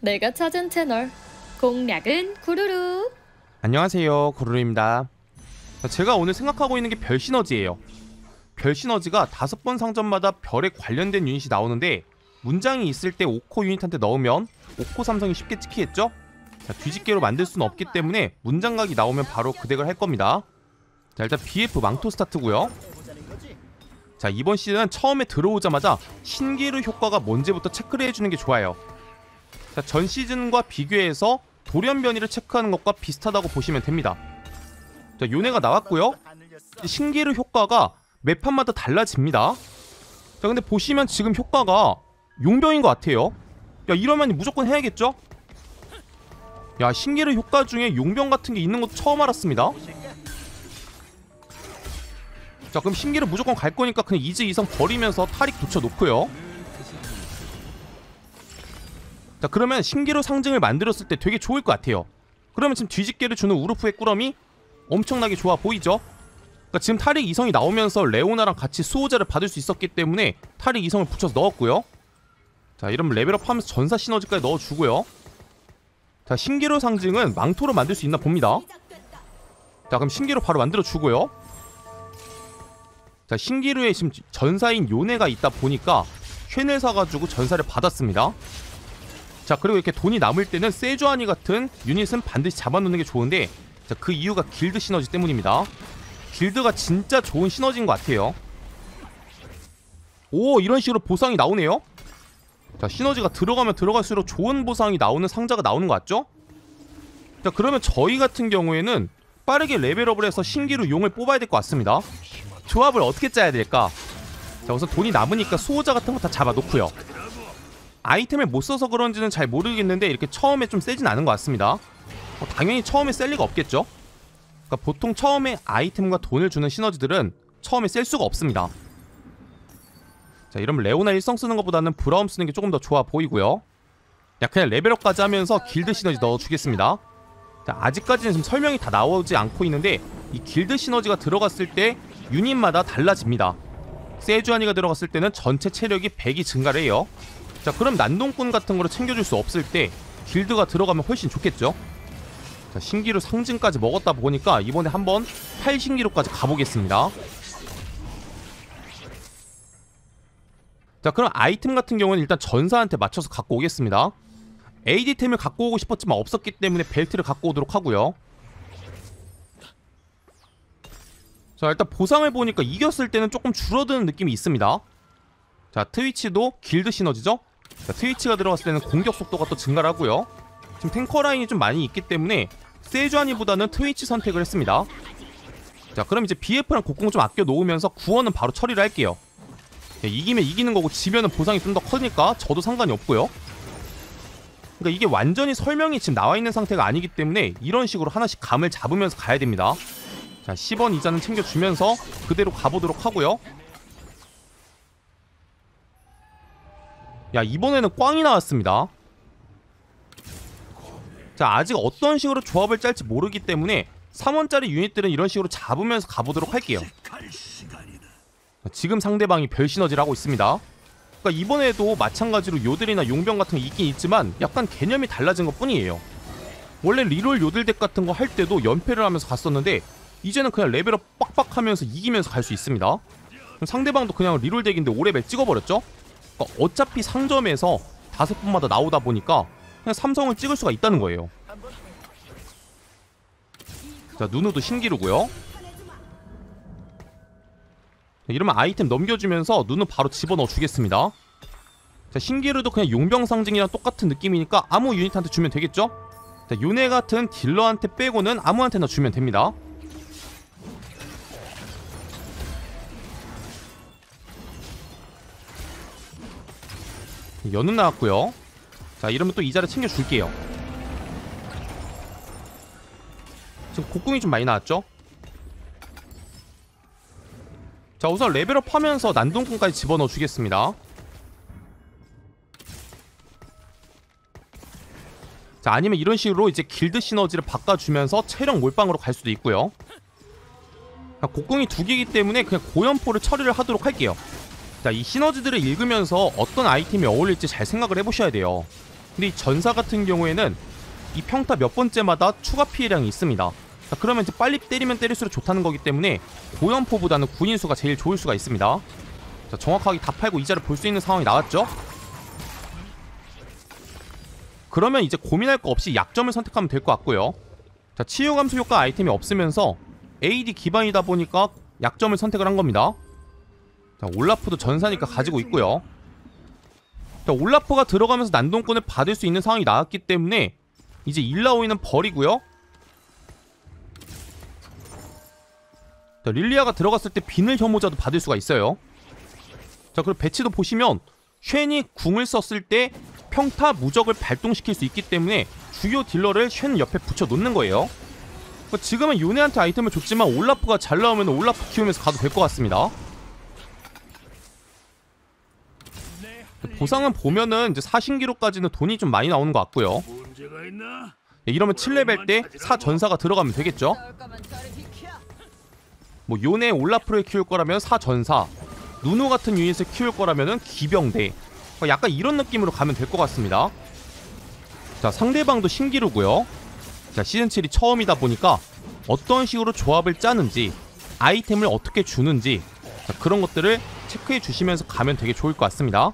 내가 찾은 채널 공략은 구루루. 안녕하세요, 구루루입니다. 제가 오늘 생각하고 있는 게 별 시너지예요. 별 시너지가 5번 상점마다 별에 관련된 유닛이 나오는데 문장이 있을 때 5코 유닛한테 넣으면 5코 삼성이 쉽게 찍히겠죠? 자, 뒤집개로 만들 수는 없기 때문에 문장각이 나오면 바로 그 덱을 할 겁니다. 자, 일단 BF 망토 스타트고요. 자, 이번 시즌은 처음에 들어오자마자 신기루 효과가 뭔지부터 체크를 해주는 게 좋아요. 자, 전 시즌과 비교해서 돌연변이를 체크하는 것과 비슷하다고 보시면 됩니다. 자, 요네가 나왔고요. 신기루 효과가 매 판마다 달라집니다. 자, 근데 보시면 지금 효과가 용병인 것 같아요. 야, 이러면 무조건 해야겠죠? 야, 신기루 효과 중에 용병 같은 게 있는 것도 처음 알았습니다. 자, 그럼 신기루 무조건 갈 거니까 그냥 이즈 이성 버리면서 탈익 붙여놓고요. 자, 그러면 신기루 상징을 만들었을 때 되게 좋을 것 같아요. 그러면 지금 뒤집개를 주는 우르프의 꾸러미 엄청나게 좋아 보이죠? 그러니까 지금 탈익 이성이 나오면서 레오나랑 같이 수호자를 받을 수 있었기 때문에 탈익 이성을 붙여서 넣었고요. 자, 이러면 레벨업 하면서 전사 시너지까지 넣어주고요. 자, 신기루 상징은 망토로 만들 수 있나 봅니다. 자, 그럼 신기루 바로 만들어주고요. 자, 신기루에 지금 전사인 요네가 있다 보니까 쉔을 사가지고 전사를 받았습니다. 자, 그리고 이렇게 돈이 남을 때는 세주아니 같은 유닛은 반드시 잡아놓는 게 좋은데, 자, 그 이유가 길드 시너지 때문입니다. 길드가 진짜 좋은 시너지인 것 같아요. 오, 이런 식으로 보상이 나오네요. 자, 시너지가 들어가면 들어갈수록 좋은 보상이 나오는 상자가 나오는 것 같죠? 자, 그러면 저희 같은 경우에는 빠르게 레벨업을 해서 신기루 용을 뽑아야 될 것 같습니다. 조합을 어떻게 짜야 될까? 자, 우선 돈이 남으니까 수호자 같은 거 다 잡아놓고요. 아이템을 못 써서 그런지는 잘 모르겠는데 이렇게 처음에 좀 세진 않은 것 같습니다. 당연히 처음에 셀 리가 없겠죠? 그러니까 보통 처음에 아이템과 돈을 주는 시너지들은 처음에 셀 수가 없습니다. 자, 이러면 레오나 일성 쓰는 것보다는 브라움 쓰는 게 조금 더 좋아 보이고요. 야, 그냥 레벨업까지 하면서 길드 시너지 넣어주겠습니다. 자, 아직까지는 지금 설명이 다 나오지 않고 있는데 이 길드 시너지가 들어갔을 때 유닛마다 달라집니다. 세주아니가 들어갔을 때는 전체 체력이 100이 증가를 해요. 자, 그럼 난동꾼 같은 거로 챙겨줄 수 없을 때 길드가 들어가면 훨씬 좋겠죠? 자, 신기루 상징까지 먹었다 보니까 이번에 한번 8신기루까지 가보겠습니다. 자, 그럼 아이템 같은 경우는 일단 전사한테 맞춰서 갖고 오겠습니다. AD템을 갖고 오고 싶었지만 없었기 때문에 벨트를 갖고 오도록 하고요. 자, 일단 보상을 보니까 이겼을 때는 조금 줄어드는 느낌이 있습니다. 자, 트위치도 길드 시너지죠? 자, 트위치가 들어갔을 때는 공격 속도가 또 증가를 하고요. 지금 탱커 라인이 좀 많이 있기 때문에 세주아니보다는 트위치 선택을 했습니다. 자, 그럼 이제 BF랑 곡궁 좀 아껴 놓으면서 구원은 바로 처리를 할게요. 야, 이기면 이기는 거고 지면은 보상이 좀 더 커니까 저도 상관이 없고요. 그러니까 이게 완전히 설명이 지금 나와 있는 상태가 아니기 때문에 이런 식으로 하나씩 감을 잡으면서 가야 됩니다. 자, 10원 이자는 챙겨주면서 그대로 가보도록 하고요. 야, 이번에는 꽝이 나왔습니다. 자, 아직 어떤 식으로 조합을 짤지 모르기 때문에 3원짜리 유닛들은 이런 식으로 잡으면서 가보도록 할게요. 지금 상대방이 별 시너지를 하고 있습니다. 그러니까 이번에도 마찬가지로 요들이나 용병 같은 게 있긴 있지만 약간 개념이 달라진 것 뿐이에요. 원래 리롤 요들 덱 같은 거 할 때도 연패를 하면서 갔었는데 이제는 그냥 레벨업 빡빡 하면서 이기면서 갈 수 있습니다. 상대방도 그냥 리롤 덱인데 5레벨 찍어버렸죠? 그러니까 어차피 상점에서 5번마다 나오다 보니까 그냥 삼성을 찍을 수가 있다는 거예요. 자, 누누도 신기루고요. 이러면 아이템 넘겨주면서 누누 바로 집어넣어 주겠습니다. 자, 신기루도 그냥 용병 상징이랑 똑같은 느낌이니까 아무 유닛한테 주면 되겠죠? 자, 요네 같은 딜러한테 빼고는 아무한테나 주면 됩니다. 연은 나왔고요. 자, 이러면 또 이자를 챙겨줄게요. 지금 곡궁이 좀 많이 나왔죠? 자, 우선 레벨업 하면서 난동꾼까지 집어넣어 주겠습니다. 자, 아니면 이런 식으로 이제 길드 시너지를 바꿔주면서 체력 몰빵으로 갈 수도 있고요. 곡궁이 2개이기 때문에 그냥 고연포를 처리를 하도록 할게요. 자, 이 시너지들을 읽으면서 어떤 아이템이 어울릴지 잘 생각을 해보셔야 돼요. 근데 이 전사 같은 경우에는 이 평타 몇 번째마다 추가 피해량이 있습니다. 자, 그러면 이제 빨리 때리면 때릴수록 좋다는 거기 때문에 고연포보다는 구인수가 제일 좋을 수가 있습니다. 자, 정확하게 다 팔고 이자를 볼 수 있는 상황이 나왔죠. 그러면 이제 고민할 거 없이 약점을 선택하면 될 것 같고요. 자, 치유 감소 효과 아이템이 없으면서 AD 기반이다 보니까 약점을 선택을 한 겁니다. 자, 올라프도 전사니까 가지고 있고요. 자, 올라프가 들어가면서 난동권을 받을 수 있는 상황이 나왔기 때문에 이제 일라오이는 버리고요. 자, 릴리아가 들어갔을 때 비늘 혐오자도 받을 수가 있어요. 자, 그리고 배치도 보시면 쉔이 궁을 썼을 때 평타 무적을 발동시킬 수 있기 때문에 주요 딜러를 쉔 옆에 붙여 놓는 거예요. 지금은 요네한테 아이템을 줬지만 올라프가 잘 나오면 올라프 키우면서 가도 될 것 같습니다. 보상은 보면은 이제 4신기로까지는 돈이 좀 많이 나오는 것 같고요. 이러면 7레벨 때 4전사가 들어가면 되겠죠. 뭐 요네 올라프를 키울 거라면 4전사, 누누 같은 유닛을 키울 거라면은 기병대, 약간 이런 느낌으로 가면 될 것 같습니다. 자, 상대방도 신기루고요. 자, 시즌7이 처음이다 보니까 어떤 식으로 조합을 짜는지, 아이템을 어떻게 주는지, 자, 그런 것들을 체크해 주시면서 가면 되게 좋을 것 같습니다.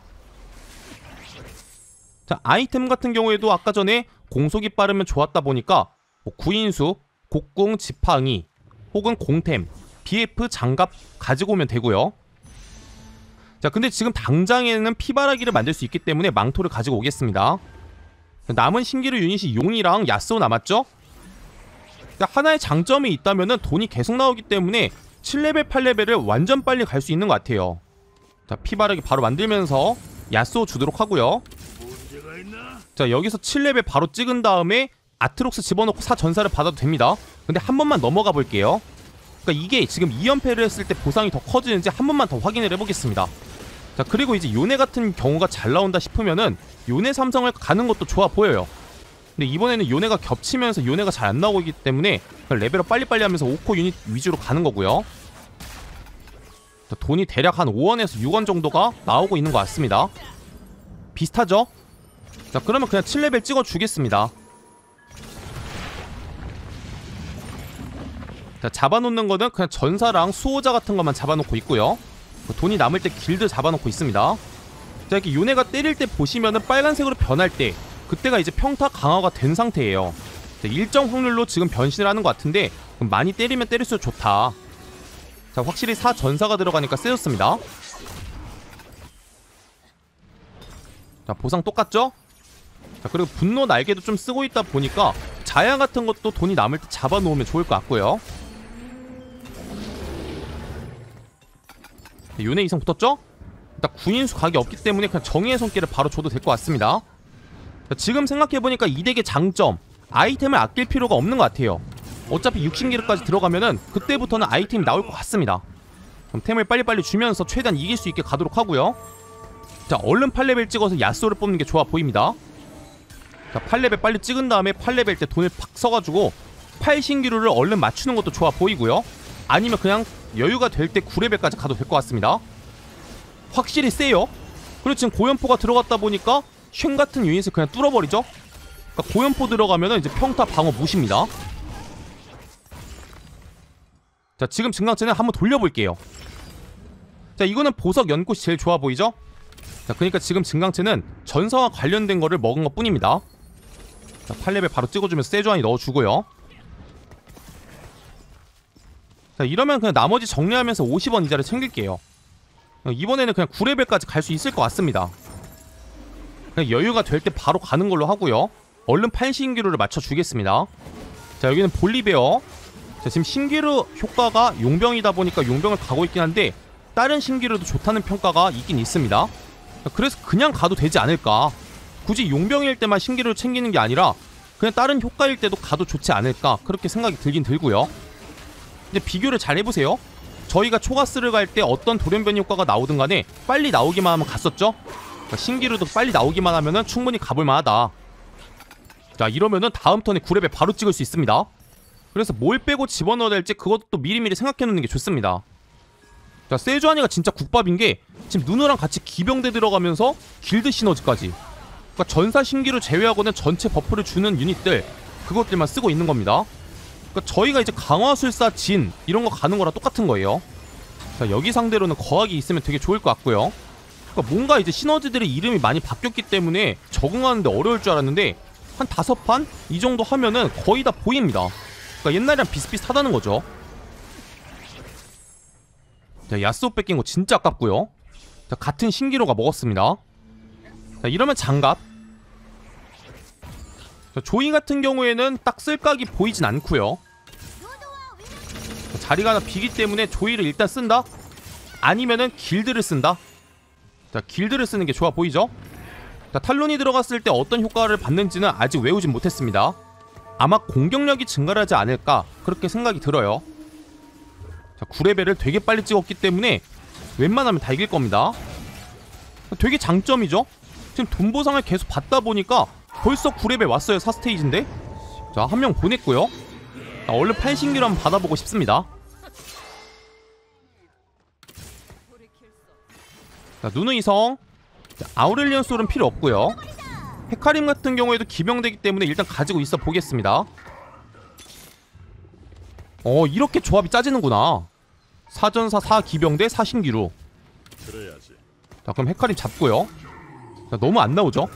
자, 아이템 같은 경우에도 아까 전에 공속이 빠르면 좋았다 보니까 뭐 구인수, 곡궁, 지팡이, 혹은 공템, BF 장갑 가지고 오면 되고요. 자, 근데 지금 당장에는 피바라기를 만들 수 있기 때문에 망토를 가지고 오겠습니다. 남은 신기루 유닛이 용이랑 야스오 남았죠? 하나의 장점이 있다면 돈이 계속 나오기 때문에 7레벨, 8레벨을 완전 빨리 갈 수 있는 것 같아요. 자, 피바라기 바로 만들면서 야스오 주도록 하고요. 자, 여기서 7레벨 바로 찍은 다음에 아트록스 집어넣고 4전사를 받아도 됩니다. 근데 한 번만 넘어가 볼게요. 그러니까 이게 지금 2연패를 했을 때 보상이 더 커지는지 한 번만 더 확인을 해보겠습니다. 자, 그리고 이제 요네 같은 경우가 잘 나온다 싶으면은 요네 삼성을 가는 것도 좋아 보여요. 근데 이번에는 요네가 겹치면서 요네가 잘 안 나오기 때문에 레벨업 빨리빨리 하면서 5코 유닛 위주로 가는 거고요. 자, 돈이 대략 한 5원에서 6원 정도가 나오고 있는 것 같습니다. 비슷하죠? 자, 그러면 그냥 7레벨 찍어주겠습니다. 자, 잡아놓는 거는 그냥 전사랑 수호자 같은 것만 잡아놓고 있고요. 돈이 남을 때 길드 잡아놓고 있습니다. 자, 이렇게 요네가 때릴 때 보시면은 빨간색으로 변할 때 그때가 이제 평타 강화가 된 상태예요. 자, 일정 확률로 지금 변신을 하는 것 같은데 많이 때리면 때릴수록 좋다. 자, 확실히 4전사가 들어가니까 세졌습니다. 자, 보상 똑같죠? 자, 그리고 분노 날개도 좀 쓰고 있다 보니까 자야 같은 것도 돈이 남을 때 잡아놓으면 좋을 것 같고요. 요네 이상 붙었죠? 일단 구인수 각이 없기 때문에 그냥 정의의 손길을 바로 줘도 될 것 같습니다. 자, 지금 생각해보니까 이 덱의 장점, 아이템을 아낄 필요가 없는 것 같아요. 어차피 60기르까지 들어가면은 그때부터는 아이템이 나올 것 같습니다. 그럼 템을 빨리빨리 주면서 최대한 이길 수 있게 가도록 하고요. 자, 얼른 8레벨 찍어서 야스오를 뽑는 게 좋아 보입니다. 자, 8레벨 빨리 찍은 다음에 8레벨 때 돈을 팍 써가지고 8신기루를 얼른 맞추는 것도 좋아 보이고요. 아니면 그냥 여유가 될 때 9레벨까지 가도 될 것 같습니다. 확실히 세요. 그리고 지금 고연포가 들어갔다 보니까 쉔 같은 유닛을 그냥 뚫어버리죠. 그러니까 고연포 들어가면은 이제 평타 방어 무시입니다. 자, 지금 증강체는 한번 돌려볼게요. 자, 이거는 보석 연꽃이 제일 좋아 보이죠? 자, 그러니까 지금 증강체는 전사와 관련된 거를 먹은 것 뿐입니다. 자, 8레벨 바로 찍어주면서 세주안이 넣어주고요. 자, 이러면 그냥 나머지 정리하면서 50원 이자를 챙길게요. 이번에는 그냥 9레벨까지 갈 수 있을 것 같습니다. 그냥 여유가 될 때 바로 가는 걸로 하고요. 얼른 8신기루를 맞춰주겠습니다. 자, 여기는 볼리베어. 자, 지금 신기루 효과가 용병이다 보니까 용병을 가고 있긴 한데 다른 신기루도 좋다는 평가가 있긴 있습니다. 그래서 그냥 가도 되지 않을까. 굳이 용병일 때만 신기루를 챙기는 게 아니라 그냥 다른 효과일 때도 가도 좋지 않을까, 그렇게 생각이 들긴 들고요. 이제 비교를 잘 해보세요. 저희가 초가스를 갈 때 어떤 돌연변이 효과가 나오든 간에 빨리 나오기만 하면 갔었죠? 그러니까 신기루도 빨리 나오기만 하면은 충분히 가볼만하다. 자, 이러면은 다음 턴에 9레벨 바로 찍을 수 있습니다. 그래서 뭘 빼고 집어넣어야 될지 그것도 미리미리 생각해놓는 게 좋습니다. 자, 세주아니가 진짜 국밥인 게 지금 누누랑 같이 기병대 들어가면서 길드 시너지까지. 그러니까 전사 신기루 제외하고는 전체 버프를 주는 유닛들 그것들만 쓰고 있는 겁니다. 그러니까 저희가 이제 강화술사 진 이런 거 가는 거랑 똑같은 거예요. 자, 여기 상대로는 거학이 있으면 되게 좋을 것 같고요. 그러니까 뭔가 이제 시너지들의 이름이 많이 바뀌었기 때문에 적응하는데 어려울 줄 알았는데 한 5판? 이 정도 하면은 거의 다 보입니다. 그러니까 옛날이랑 비슷비슷하다는 거죠. 자, 야스오 뺏긴 거 진짜 아깝고요. 자, 같은 신기루가 먹었습니다. 자, 이러면 장갑. 자, 조이 같은 경우에는 딱 쓸각이 보이진 않고요. 자, 자리가 하나 비기 때문에 조이를 일단 쓴다? 아니면은 길드를 쓴다? 자, 길드를 쓰는 게 좋아 보이죠? 자, 탈론이 들어갔을 때 어떤 효과를 받는지는 아직 외우진 못했습니다. 아마 공격력이 증가하지 않을까 그렇게 생각이 들어요. 자, 9레벨을 되게 빨리 찍었기 때문에 웬만하면 다 이길 겁니다. 되게 장점이죠? 지금 돈 보상을 계속 받다 보니까 벌써 9레벨 왔어요. 4스테이지인데. 자, 한 명 보냈고요. 자, 얼른 판신기로 한번 받아보고 싶습니다. 자, 누누이성. 아우렐리언 솔은 필요 없고요. 헤카림 같은 경우에도 기병되기 때문에 일단 가지고 있어 보겠습니다. 이렇게 조합이 짜지는구나. 사전사 4기병 대 4신기루. 자, 그럼 헤카림 잡고요. 자, 너무 안 나오죠?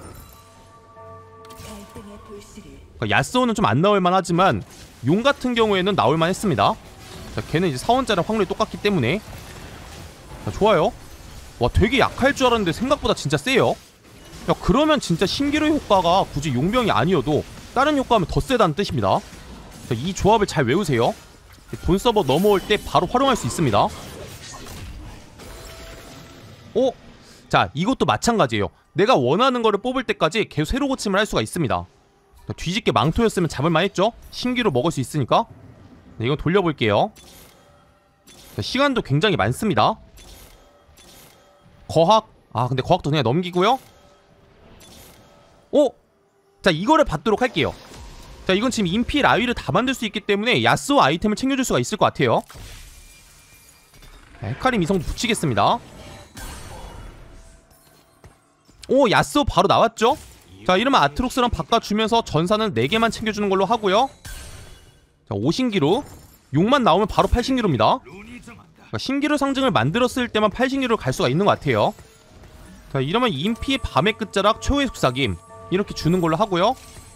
그러니까 야스오는 좀 안 나올만 하지만 용 같은 경우에는 나올만 했습니다. 자, 걔는 이제 사원자랑 확률이 똑같기 때문에. 자, 좋아요. 와, 되게 약할 줄 알았는데 생각보다 진짜 세요. 야, 그러면 진짜 신기루 효과가 굳이 용병이 아니어도 다른 효과하면 더 세다는 뜻입니다. 자, 이 조합을 잘 외우세요. 본 서버 넘어올 때 바로 활용할 수 있습니다. 자, 이것도 마찬가지예요. 내가 원하는 거를 뽑을 때까지 계속 새로 고침을 할 수가 있습니다. 자, 뒤집게 망토였으면 잡을만 했죠? 신기루 먹을 수 있으니까. 네, 이건 돌려볼게요. 자, 시간도 굉장히 많습니다. 거학. 근데 거학도 그냥 넘기고요. 자, 이거를 받도록 할게요. 자, 이건 지금 인피 라위를 다 만들 수 있기 때문에 야스오 아이템을 챙겨줄 수가 있을 것 같아요. 헤카림 이성도 붙이겠습니다. 야스오 바로 나왔죠? 자, 이러면 아트록스랑 바꿔주면서 전사는 4개만 챙겨주는 걸로 하고요. 자, 5신기루. 용만 나오면 바로 8신기루입니다. 그러니까 신기루 상징을 만들었을 때만 8신기루로 갈 수가 있는 것 같아요. 자, 이러면 인피의 밤의 끝자락 최후의 속삭임 이렇게 주는 걸로 하고요.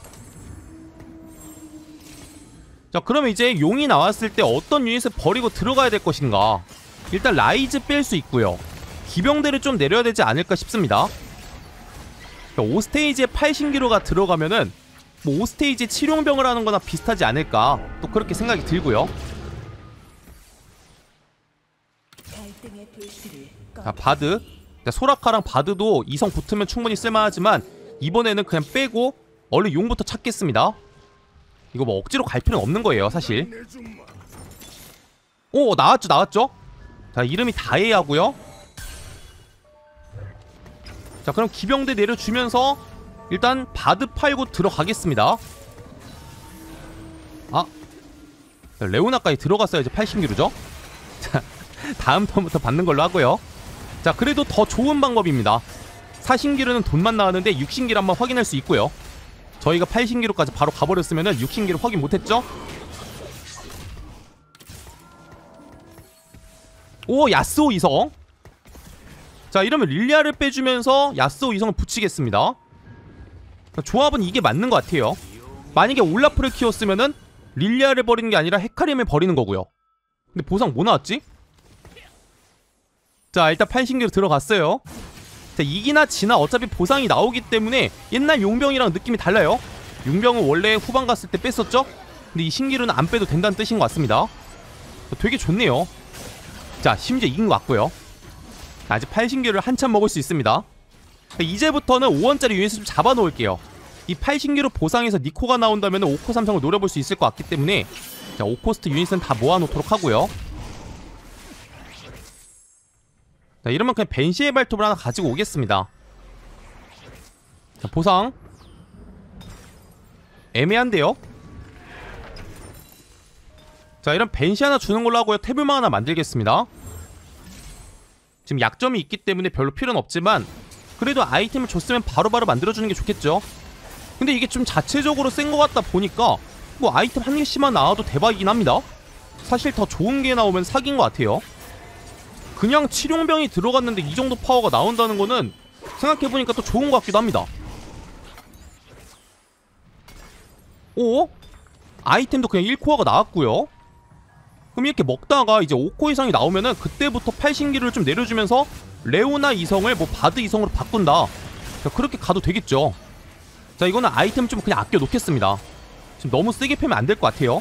자, 그러면 이제 용이 나왔을 때 어떤 유닛을 버리고 들어가야 될 것인가. 일단 라이즈 뺄 수 있고요. 기병대를 좀 내려야 되지 않을까 싶습니다. 5스테이지에 8신기루가 들어가면은 뭐 5스테이지에 7용병을 하는 거나 비슷하지 않을까 또 그렇게 생각이 들고요. 자, 바드. 자, 소라카랑 바드도 이성 붙으면 충분히 쓸만하지만 이번에는 그냥 빼고 얼른 용부터 찾겠습니다. 이거 뭐 억지로 갈 필요는 없는 거예요 사실. 나왔죠. 자, 이름이 다해하고요. 자, 그럼 기병대 내려주면서 일단 바드 팔고 들어가겠습니다. 레오나까지 들어갔어야지 8신기루죠. 자, 다음 턴부터 받는 걸로 하고요. 자, 그래도 더 좋은 방법입니다. 4신기루는 돈만 나왔는데 6신기루 한번 확인할 수 있고요. 저희가 8신기루까지 바로 가버렸으면은 6신기루 확인 못했죠? 야스오 이성. 자, 이러면 릴리아를 빼주면서 야스오 이성을 붙이겠습니다. 조합은 이게 맞는 것 같아요. 만약에 올라프를 키웠으면은 릴리아를 버리는 게 아니라 헤카림을 버리는 거고요. 근데 보상 뭐 나왔지? 자, 일단 8신기루 들어갔어요. 자, 이기나 지나 어차피 보상이 나오기 때문에 옛날 용병이랑 느낌이 달라요. 용병은 원래 후반 갔을 때 뺐었죠? 근데 이 신기루는 안 빼도 된다는 뜻인 것 같습니다. 되게 좋네요. 자, 심지어 이긴 것 같고요. 아직 8신기루를 한참 먹을 수 있습니다. 이제부터는 5원짜리 유닛을 좀 잡아놓을게요. 이 8신기루 보상에서 니코가 나온다면 5코 삼성을 노려볼 수 있을 것 같기 때문에 자, 5코스트 유닛은 다 모아놓도록 하고요. 자, 이러면 그냥 벤시의 발톱을 하나 가지고 오겠습니다. 자, 보상 애매한데요? 자, 이런 벤시 하나 주는 걸로 하고요. 태블망 하나 만들겠습니다. 지금 약점이 있기 때문에 별로 필요는 없지만 그래도 아이템을 줬으면 바로바로 만들어주는 게 좋겠죠. 근데 이게 좀 자체적으로 센 것 같다 보니까 뭐 아이템 한 개씩만 나와도 대박이긴 합니다. 사실 더 좋은 게 나오면 사기인 것 같아요. 그냥 치룡병이 들어갔는데 이 정도 파워가 나온다는 거는 생각해보니까 또 좋은 것 같기도 합니다. 오? 아이템도 그냥 1코어가 나왔고요. 그럼 이렇게 먹다가 이제 5코 이상이 나오면은 그때부터 팔신기를 좀 내려주면서 레오나 이성을 뭐 바드 이성으로 바꾼다. 자, 그렇게 가도 되겠죠. 자, 이거는 아이템 좀 그냥 아껴 놓겠습니다. 지금 너무 세게 패면 안 될 것 같아요.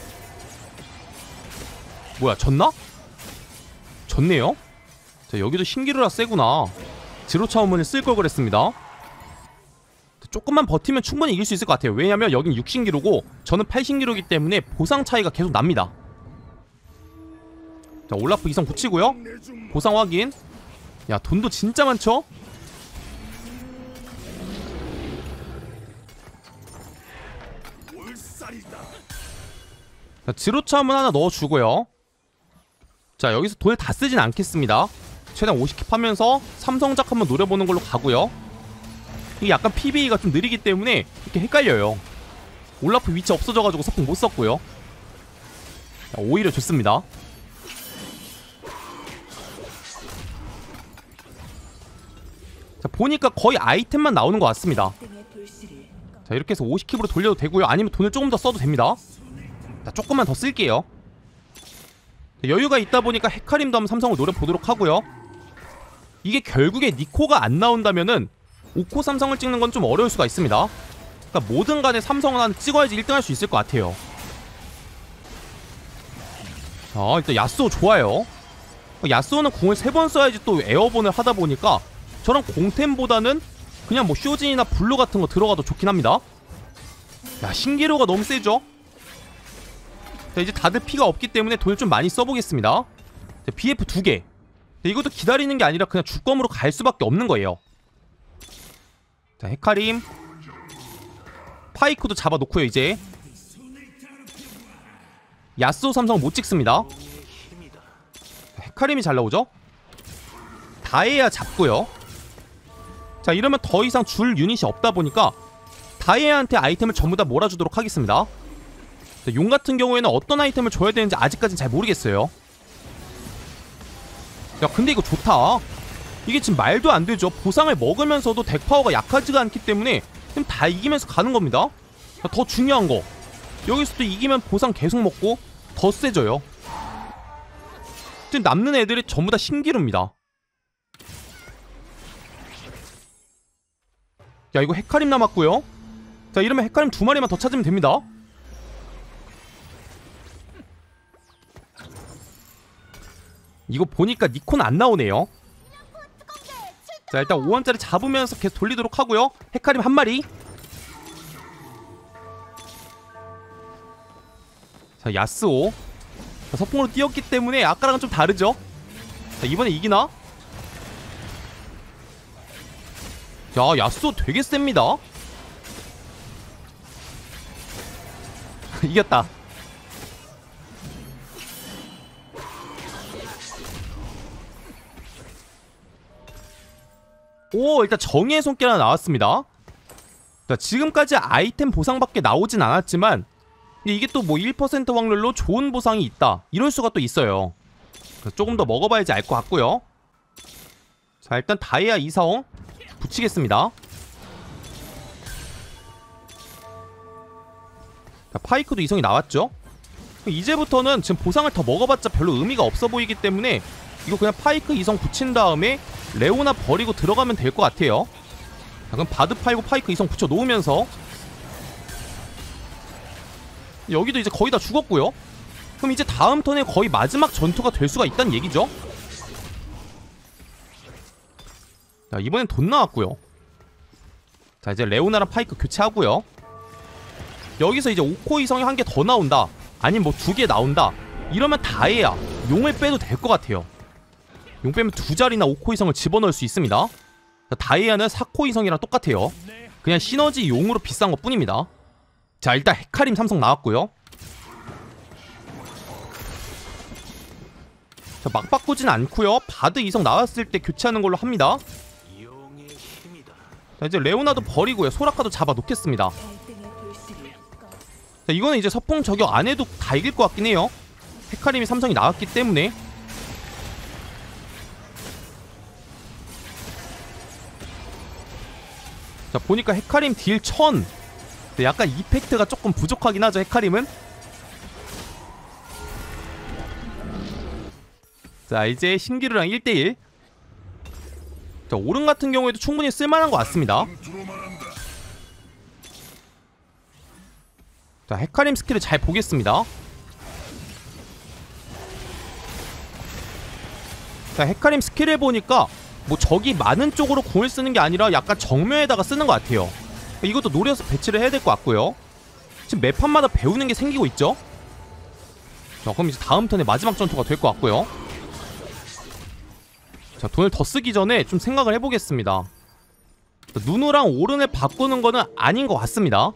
뭐야, 졌나? 졌네요. 자, 여기도 신기루라 세구나. 지로차원문을 쓸 걸 그랬습니다. 조금만 버티면 충분히 이길 수 있을 것 같아요. 왜냐면 여긴 6신기루고 저는 8신기루이기 때문에 보상 차이가 계속 납니다. 자, 올라프 이성 붙이고요. 보상 확인. 야, 돈도 진짜 많죠? 자, 지로차원문 하나 넣어주고요. 자, 여기서 돈을 다 쓰진 않겠습니다. 최대한 50킵 하면서 삼성작 한번 노려보는 걸로 가고요. 이게 약간 PBE가 좀 느리기 때문에 이렇게 헷갈려요. 올라프 위치 없어져가지고 서풍 못 썼고요. 자, 오히려 좋습니다. 자, 보니까 거의 아이템만 나오는 것 같습니다. 자, 이렇게 해서 50킵으로 돌려도 되고요. 아니면 돈을 조금 더 써도 됩니다. 자, 조금만 더 쓸게요. 자, 여유가 있다 보니까 헤카림도 한번 삼성을 노려보도록 하고요. 이게 결국에 니코가 안 나온다면은 5코 삼성을 찍는 건 좀 어려울 수가 있습니다. 그러니까 뭐든 간에 삼성은 한 찍어야지 1등 할 수 있을 것 같아요. 자, 일단 야스오 좋아요. 야스오는 궁을 3번 써야지 또 에어본을 하다 보니까 저런 공템보다는 그냥 뭐 쇼진이나 블루 같은 거 들어가도 좋긴 합니다. 야, 신기루가 너무 세죠? 자, 이제 다들 피가 없기 때문에 돈을 좀 많이 써보겠습니다. 자, BF 2개. 이것도 기다리는 게 아니라 그냥 주검으로 갈 수밖에 없는 거예요. 자, 헤카림 파이크도 잡아놓고요. 이제 야스오 삼성 못 찍습니다. 헤카림이 잘 나오죠? 다이아 잡고요. 자, 이러면 더 이상 줄 유닛이 없다 보니까 다이아한테 아이템을 전부 다 몰아주도록 하겠습니다. 자, 용 같은 경우에는 어떤 아이템을 줘야 되는지 아직까지는 잘 모르겠어요. 야, 근데 이거 좋다. 이게 지금 말도 안 되죠. 보상을 먹으면서도 덱 파워가 약하지가 않기 때문에 지금 다 이기면서 가는 겁니다. 자, 더 중요한 거, 여기서도 이기면 보상 계속 먹고 더 세져요. 지금 남는 애들이 전부 다 신기루입니다. 야, 이거 헤카림 남았고요. 자, 이러면 헤카림 2마리만 더 찾으면 됩니다. 이거 보니까 니콘 안 나오네요. 자, 일단 5원짜리 잡으면서 계속 돌리도록 하고요. 헤카림 1마리. 자, 야스오. 자, 서풍으로 뛰었기 때문에 아까랑은 좀 다르죠. 자, 이번에 이기나? 야, 야스오 되게 셉니다. 이겼다. 오, 일단 정의의 손길 하나 나왔습니다. 자, 지금까지 아이템 보상밖에 나오진 않았지만 이게 또 뭐 1% 확률로 좋은 보상이 있다, 이럴 수가 또 있어요. 조금 더 먹어봐야지 알 것 같고요. 자, 일단 다이아 이성 붙이겠습니다. 자, 파이크도 이성이 나왔죠. 이제부터는 지금 보상을 더 먹어봤자 별로 의미가 없어 보이기 때문에 이거 그냥 파이크 이성 붙인 다음에 레오나 버리고 들어가면 될 것 같아요. 자, 그럼 바드 팔고 파이크 이성 붙여 놓으면서 여기도 이제 거의 다 죽었고요. 그럼 이제 다음 턴에 거의 마지막 전투가 될 수가 있다는 얘기죠. 자, 이번엔 돈 나왔고요. 자, 이제 레오나랑 파이크 교체하고요. 여기서 이제 5코 이성이 한 개 더 나온다, 아니면 뭐 2개 나온다, 이러면 다해야 용을 빼도 될 것 같아요. 용 빼면 2자리나 5코 이성을 집어넣을 수 있습니다. 다이아는 4코 이성이랑 똑같아요. 그냥 시너지 용으로 비싼 것 뿐입니다. 자, 일단 헤카림 삼성 나왔고요. 자, 막 바꾸진 않고요. 바드 이성 나왔을 때 교체하는 걸로 합니다. 자, 이제 레오나도 버리고요. 소라카도 잡아 놓겠습니다. 자, 이거는 이제 서풍 저격 안 해도 다 이길 것 같긴 해요. 헤카림이 삼성이 나왔기 때문에. 자, 보니까 헤카림 딜 1000. 약간 이펙트가 조금 부족하긴 하죠, 헤카림은. 자, 이제 신기루랑 1대1. 자, 오른 같은 경우에도 충분히 쓸만한 것 같습니다. 자, 헤카림 스킬을 잘 보겠습니다. 자, 헤카림 스킬을 보니까 뭐 적이 많은 쪽으로 공을 쓰는 게 아니라 약간 정면에다가 쓰는 것 같아요. 이것도 노려서 배치를 해야 될 것 같고요. 지금 매 판마다 배우는 게 생기고 있죠. 자, 그럼 이제 다음 턴에 마지막 전투가 될 것 같고요. 자, 돈을 더 쓰기 전에 좀 생각을 해보겠습니다. 누누랑 오른을 바꾸는 거는 아닌 것 같습니다.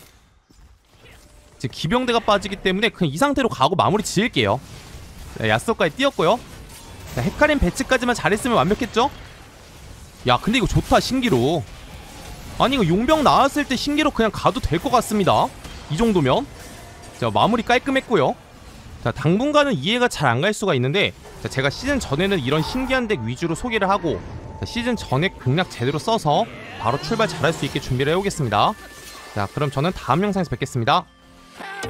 지금 기병대가 빠지기 때문에 그냥 이 상태로 가고 마무리 지을게요. 자, 야스오까지 띄었고요. 자, 헤카림 배치까지만 잘했으면 완벽했죠? 야, 근데 이거 좋다, 신기루. 아니, 이거 용병 나왔을 때 신기루 그냥 가도 될 것 같습니다. 이 정도면. 자, 마무리 깔끔했고요. 자, 당분간은 이해가 잘 안 갈 수가 있는데, 자, 제가 시즌 전에는 이런 신기한 덱 위주로 소개를 하고, 자, 시즌 전에 공략 제대로 써서 바로 출발 잘할 수 있게 준비를 해오겠습니다. 자, 그럼 저는 다음 영상에서 뵙겠습니다.